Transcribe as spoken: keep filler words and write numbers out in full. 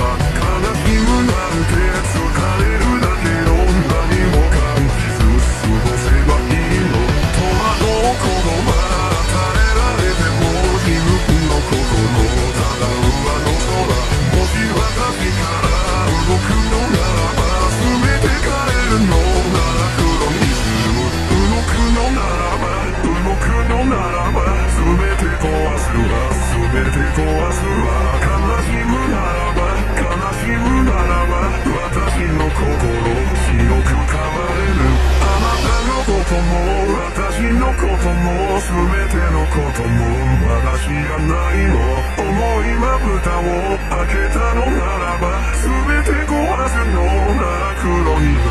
ば悲しむなんて疲れるだけど何も感じず過ごせばいいの。戸惑うことは与えられても自分のことのただ上の空。もし私から動くのならば全て変えるのなら黒にする。動くのならば動くのならば全て壊すわ全て壊すわ。悲しむならば悲しむならば私の心白く変われる。あなたのことも私のことも全てのこともまだ知らないの。重いまぶたを開けたのならば全て壊すのなら黒に